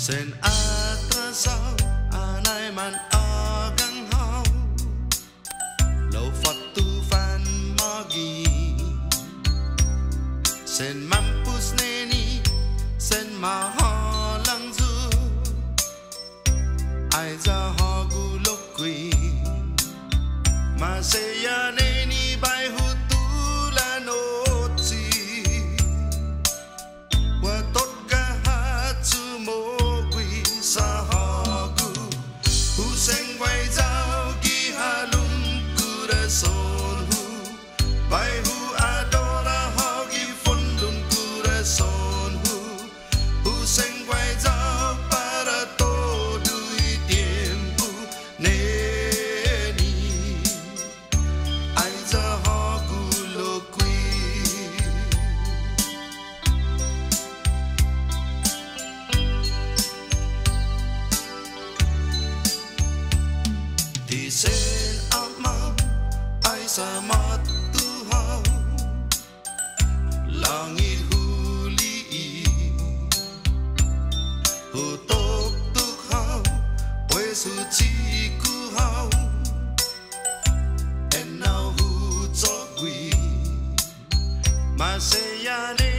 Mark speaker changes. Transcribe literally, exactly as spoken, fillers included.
Speaker 1: Sen atrasado anay man agang hao Lâu Phật tu phan magi Sen mampus neni Sen ma ho lang du Ai ra ho gu lốc quỳ Mà se ya neni bai hu tu la nốt gì Wa tốt ga ha chu mo sa ho gu hu sen quay giao ki ha lum ku da son hu bai hu adora ho gi fon lum ku da son hu hu sen quay giao para todo y tiempo ne ni ai za ho gu lo qui Thì sen áo mau ai sa mat tu hao langit huli hu tok tuk hao pues hu chi ku hao and now hu cho quy mà se ya ne